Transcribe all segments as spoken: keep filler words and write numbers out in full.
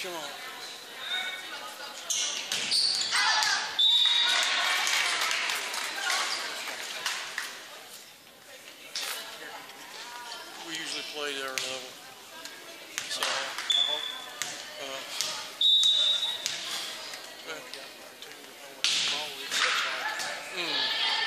Come on. We usually play their level. So, uh, mm.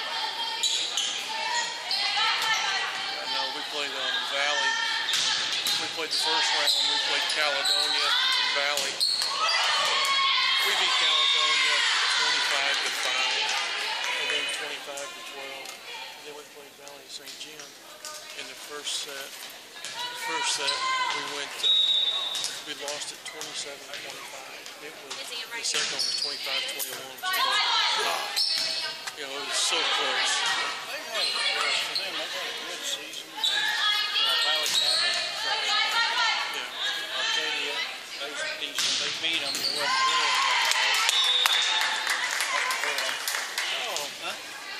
No, we played um, Valley. We played the first round. We played Caledonia and Valley. We beat Caledonia twenty-five to five, and then twenty-five to twelve. And then we played Valley Saint John in the first set. The first set we went. Uh, we lost at twenty-seven to twenty-five. It was the second one was twenty-five to twenty-one. So, God, you know, it was so close. They had, uh, for them, they had a good season. Uh, Valley Cabin, Yeah. Arcadia, they were decent. They beat them. It wasn't good. Oh. Huh?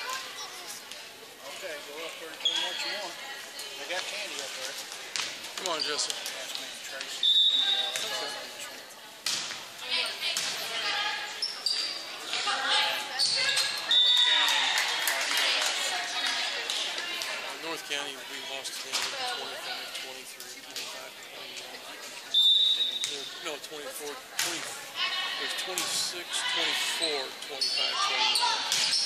Okay, go up there and tell them what you want. They got candy up there. Come on, Jesse. That's me and Tracy. Okay. North County, we lost to them twenty-five twenty-three, twenty-five twenty-one. No, twenty-four, twenty, it was twenty-six twenty-four, twenty-five twenty-one.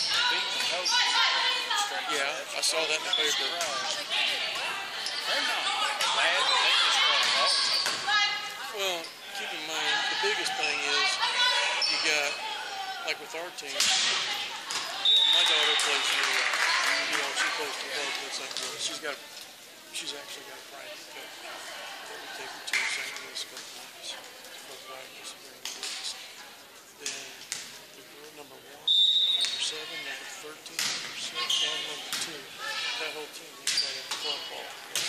Yeah, I saw that in the paper. They're not bad, but they just play ball. Well, keep in mind, the biggest thing is you got, like with our team, you know, my daughter plays here. You know, she plays football with Saint Louis. She's got, she's actually got a private coach that we take her to Saint Louis a couple times for practice during the weeks. Then the girl number one, number seven, number thirteen, number six, and number two. That whole team we play at football.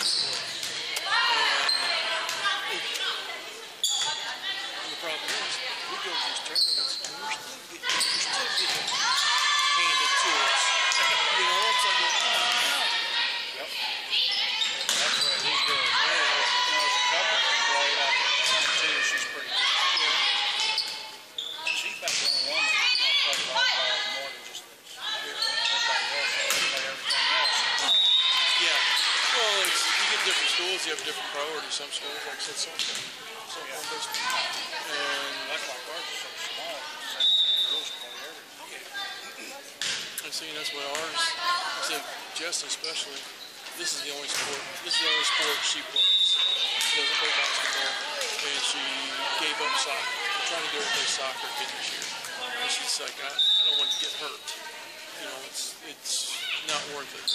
And the problem is, we go to these tournaments and we're still getting, we're still getting handed to us. You know, it's like, oh, Yep. That's right. These girls, yeah. You know, there's a couple that play like two. She's pretty good. yeah. She's about the only one that you know, plays volleyball more than just this. Everybody else, they play everything else. Yeah. Well, it's, you get different schools, you have different priorities. Some schools, like I said, softball. Softball and baseball. And That's like ours is so small. The girls play everything. I see, that's what ours, I said, Jess especially, this is the only sport, this is the only sport she plays. She doesn't play basketball, and she gave up soccer. I'm trying to get her to play soccer again this year. And she's like, I, I don't want to get hurt. You know, it's it's not worth it.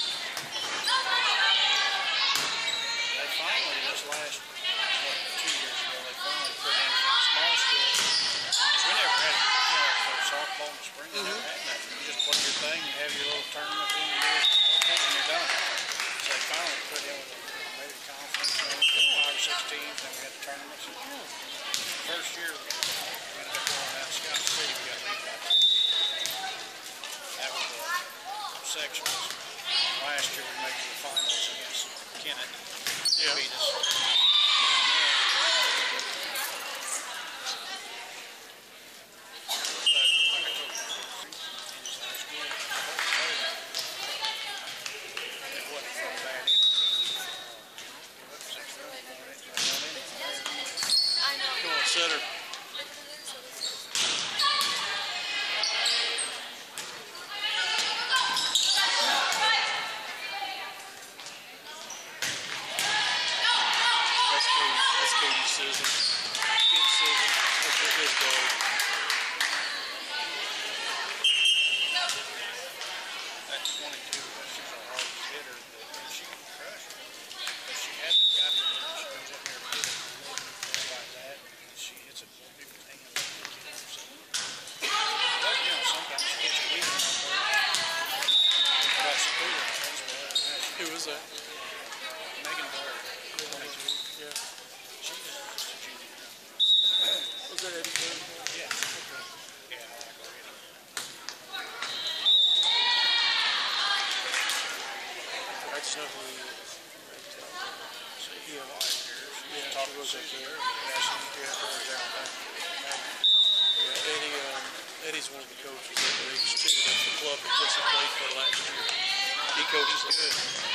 They finally, this last, what, two years ago, they finally put in small schools. We never had, you know, for softball in the spring, we never had nothing. You just play your thing, you have your little tournament in your year, and you're done. So they finally put in with a, maybe a conference, you know, five or six teams, then we had the tournaments. And the first year, we ended up going out to Scott City, we got beat by two. That was the sections. Last year, we made it to the finals against Kennett. Yeah. Beat us. Come on, setter. That's Katie, that's Katie Sisson. Katie Sisson, that's his dog. That twenty-two, she's our hardest hitter, but she can crush her. But she hasn't got it, she goes up there and hits it like that, and she hits it with people's hands. But, you know, sometimes she gets a weak one up there. That's the cool, that's what it is. Who is that? Megan Blair, twenty-two. Yeah. She's just a junior. Was that Eddie Kane? Yeah. was up there. Yeah, she used to have her down there. Yeah, Eddie, um, Eddie's one of the coaches at H two. That's the club that Jesse played for last year. He coaches good.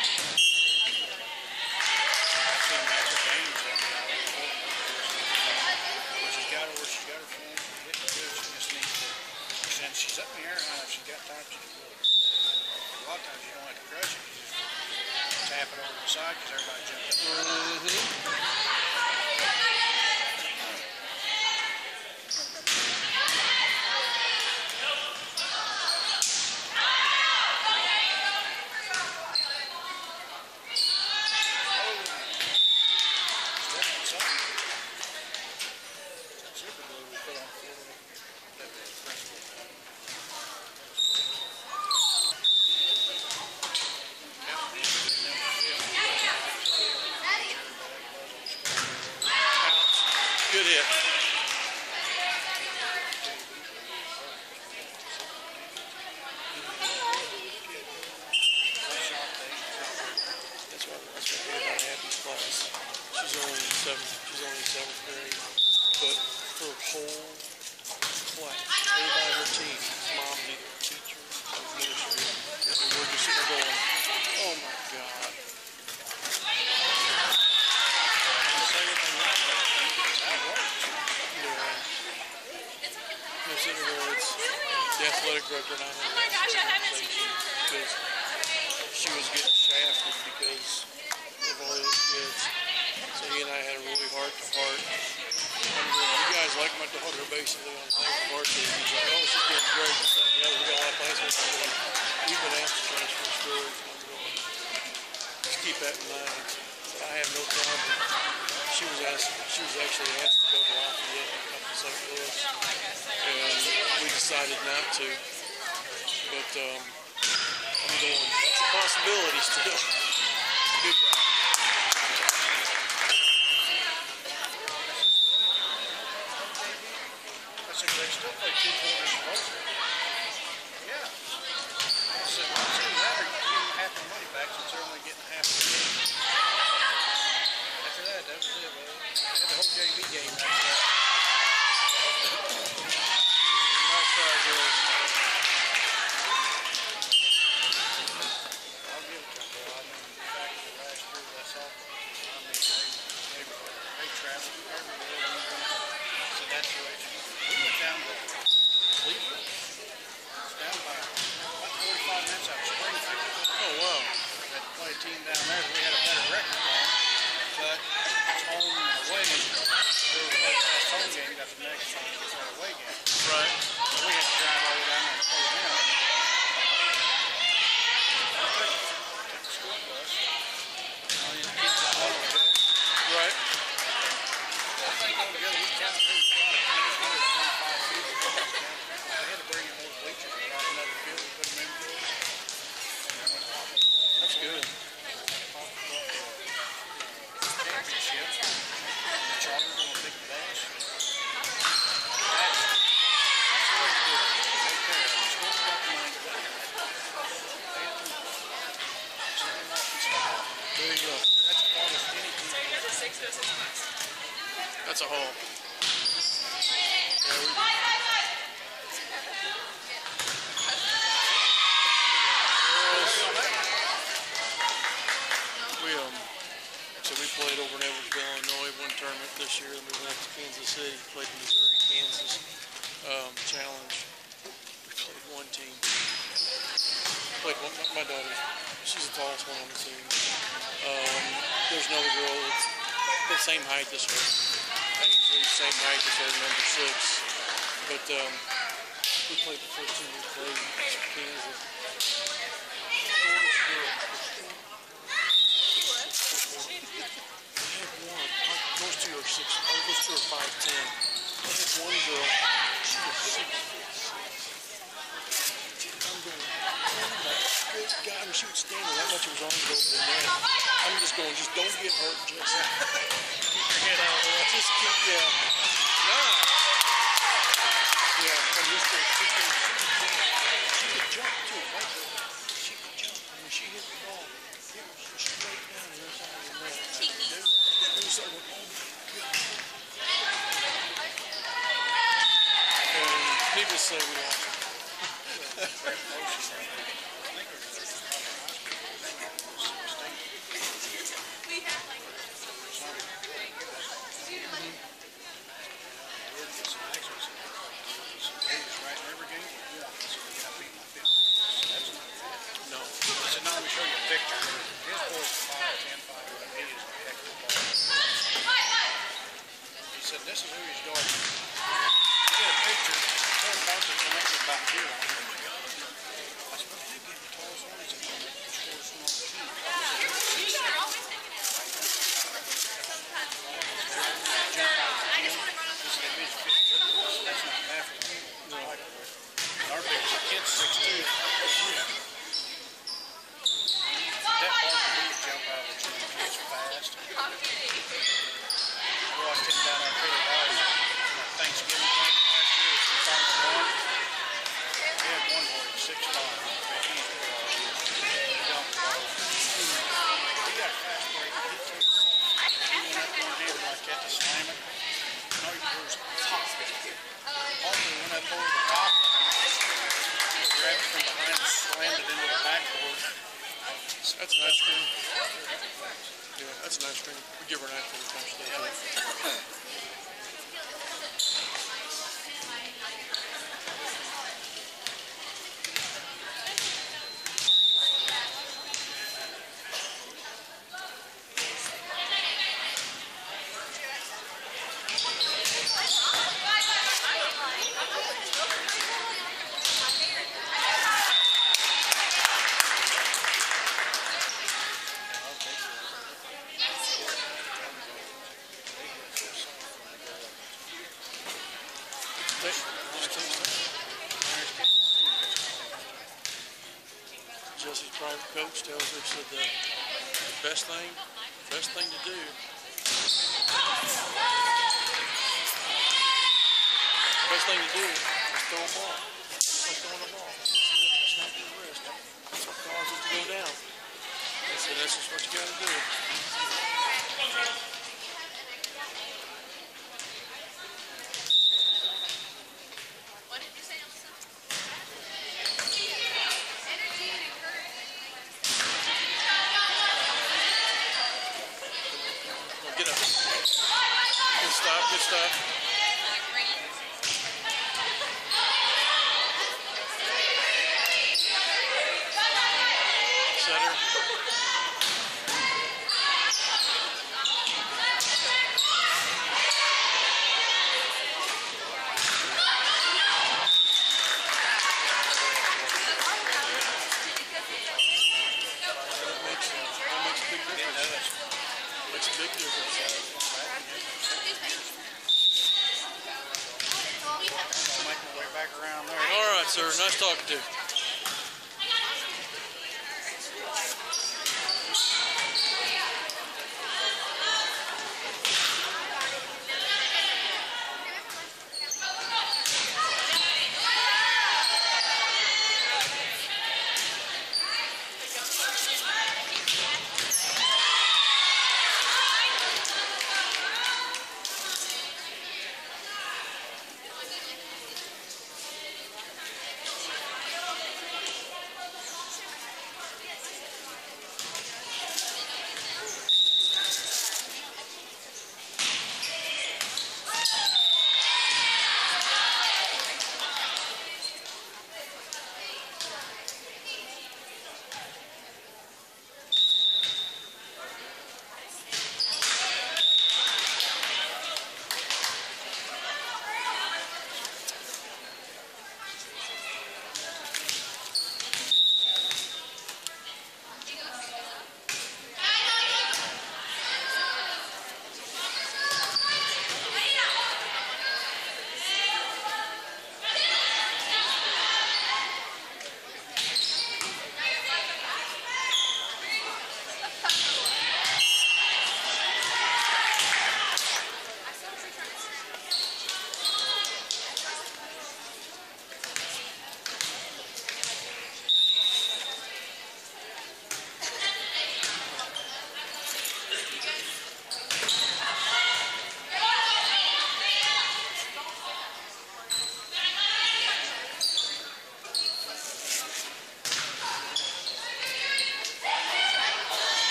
I've seen lots of games that way. She's got her where she's got her form. She's hitting good. She just needs to, since she's up in the air high, if she's got time, she can blow it. A lot of times you don't have to crush it. You just tap it over the side because everybody jumps up. Mm-hmm. Good hit. That's why that's why everybody Happy's class. She's only in seventh. She's only in seventh grade, but her whole class, everybody on her team, mom's either a teacher, administrator, and we're just sitting there going, "Oh my God." The athletic director and I had Oh my gosh, I haven't seen you. because she was getting shafted because of all the other kids. So he and I had a really heart-to-heart. I'm going, you guys like my daughter basically on half of our team. He's like, oh, she's doing great. And stuff. You know, we got a lot of players. I'm going, we've been asked to transfer schools. And I'm going, just keep that in mind. I have no problem. She was asked. She was actually asked to go to Lafayette and come to Saint Louis, and we decided not to. But um, I'm going. That's a possibility still. Good guy. I said, they still play two quarters of both. Yeah. I said, well, it's either that or you give them half their money back since they're only getting half the game. After that, that was it, man. They had the whole J V game after that. Nice try, girls. I'll give it to them, though. I mean, back in the last year of that softball, I mean, they, they, they traveled everywhere. So that's the way it should be. We went down to Cleveland. It's down by about forty-five minutes out of Springfield. Oh wow. We had to play a team down there that we had a better record on, but it's home and away. So we played last home game, got the next one for our away game. Right. So we had to drive all the way down there and play them. I took, took the school bus. All these kids that want to go. Right. Everybody go together. We counted. There was about one hundred twenty-five people. They had to bring in those bleachers and drop another field and put them in for us. That's good. Championship. The Chargers on a big bus. There you go. That's part of any team. So you guys are six to six months. That's a haul. Yeah, we, we um, so we played over in Edwardsville, Illinois, one tournament this year, and we went up to Kansas City, played the Missouri, Kansas um, Challenge. We played one team. Played one, my, my daughter, she's the tallest one on the team. Um, there's another girl that's the same height as her. Ainsley, same height as her, number six. But um, we played the first team we played in Kansas. I had one. Those two are six. Oh, those two are five ten. I had one girl. She was six foot six. I'm going, oh my good God. I mean, she would stand there that much of her arms over the net. I'm just going, just don't get hurt, Jess. Keep your head out of the way. Just keep, yeah. Nah. Yeah, and this thing, she could, she could jump too, right? She could jump. And when she hit the ball, it was straight down the other side of the net. And we started going, oh my just say we lost. We have like No. He said, no, let me show you a picture. His boy's five, ten, five, but he is a heck of a ball. He said, this is who he's guarding. He had a picture. Four boxes connected back here on him. I said, what did they give the tallest one? He said, no, the shortest one on the team. you are always thinking it. Sometimes. I just want to run He said, if he's fifteen, that's not bad for him. No. Our biggest kid's six two. That ball can really jump out of the tree. It's fast. I watched him down our Crater Valley Thanksgiving game last year. It's the final one. We had one boy at six five. He's young ball. He got a fast break. He took off. He went up one hand like that to slam it. And all you do is pop it. Hopefully when that over the top of him, grabbed it from behind and slammed it into the backboard. That's an ice cream. Yeah, that's an ice cream. We give her an ice cream every time she does it. Jesse's private coach tells her, said the best thing, best thing to do, best thing to do is throw a ball. Like throwing a ball. Snap your wrist. That's what causes it to go down. They said that's just what you got to do. What did you say, Elsa? Get up. Good stuff, good stuff. Setter. That makes, that makes a big difference. Makes a big difference. I'll make my way back around there. All right, sir. Nice talking to you.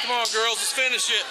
Come on, girls, let's finish it.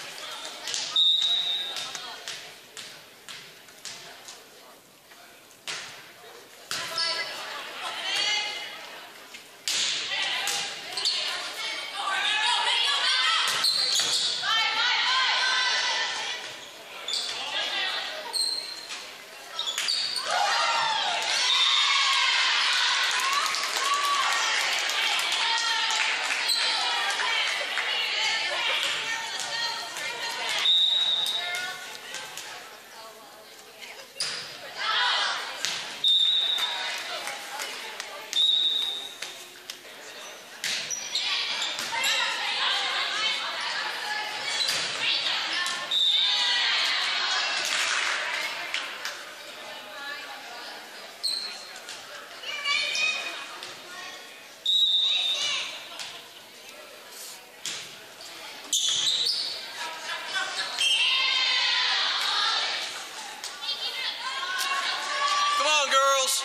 Come on, girls.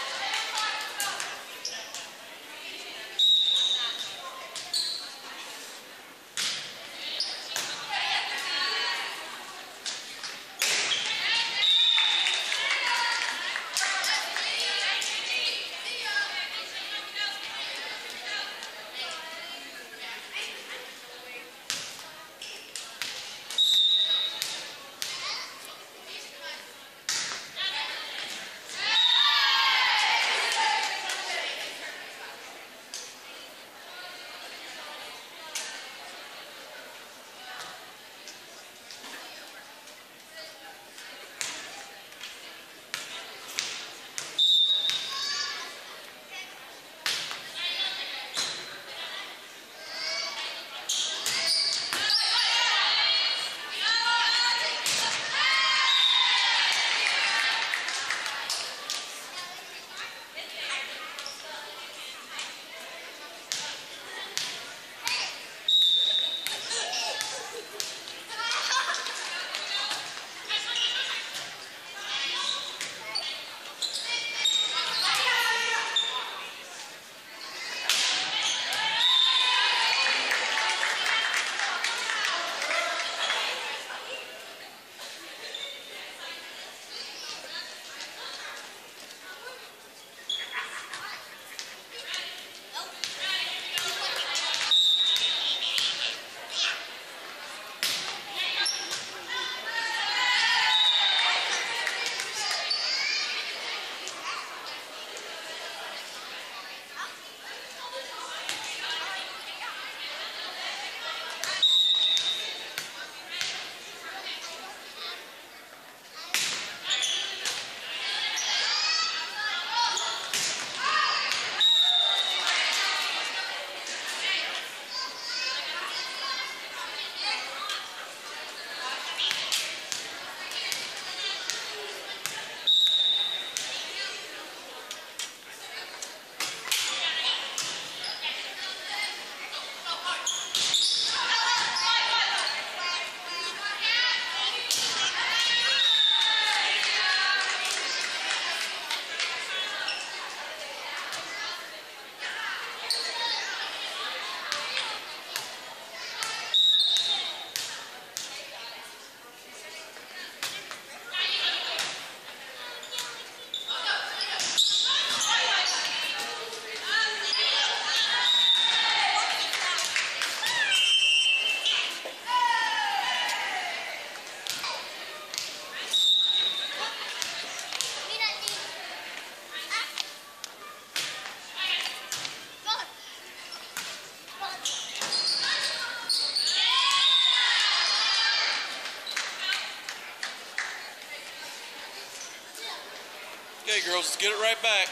Okay, girls, let's get it right back.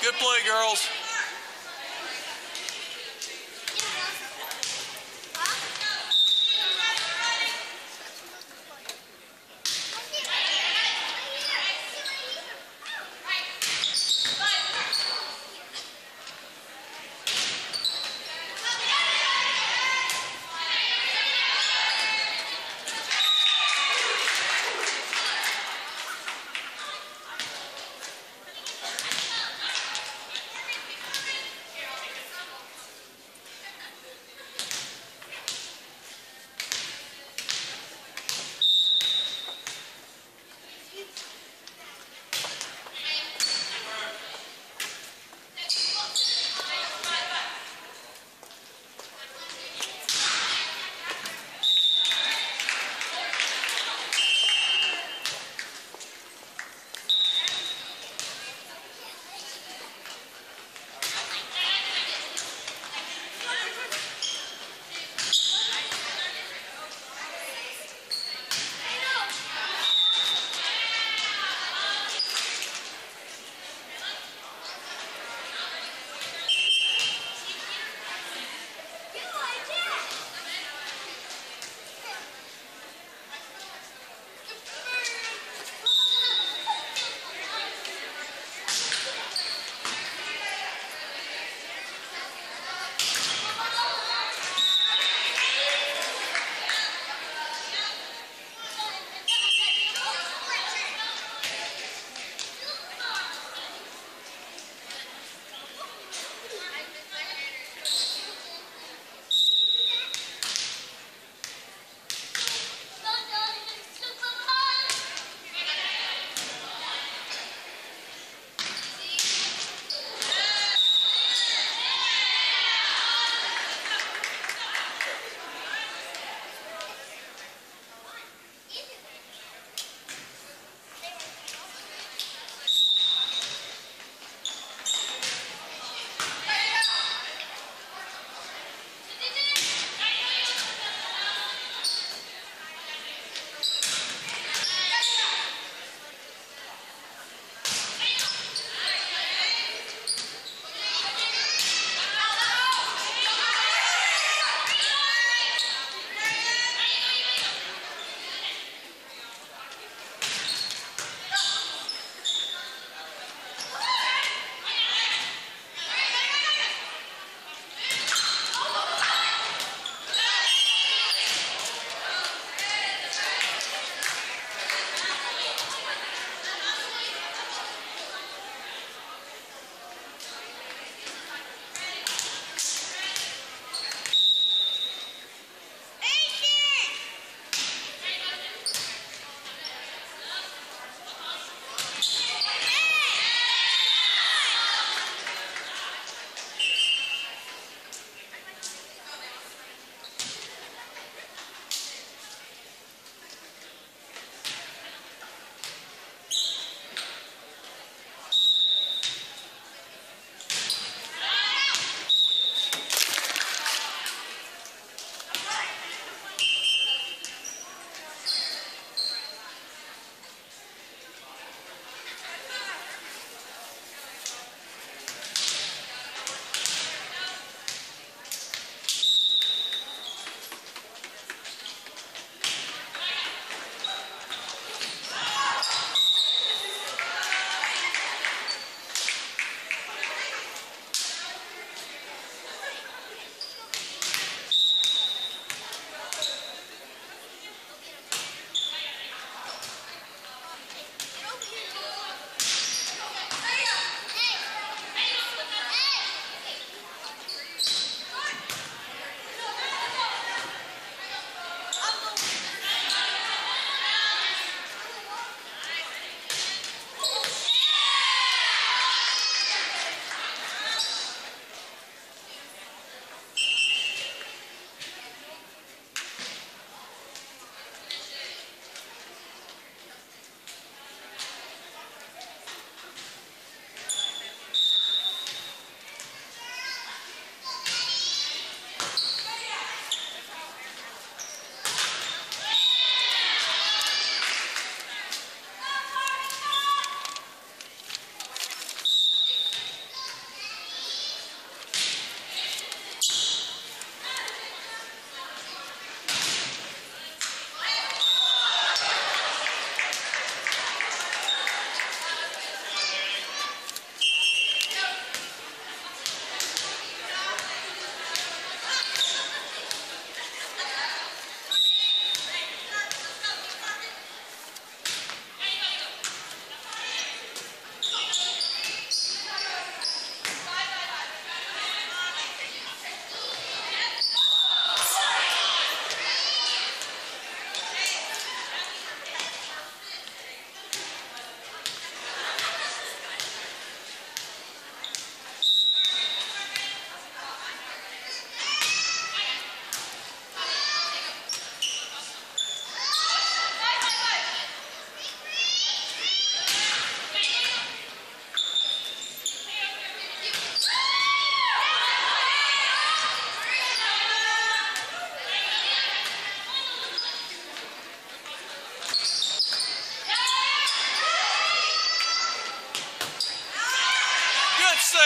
Good play, girls.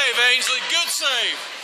save, Ainsley. Good save.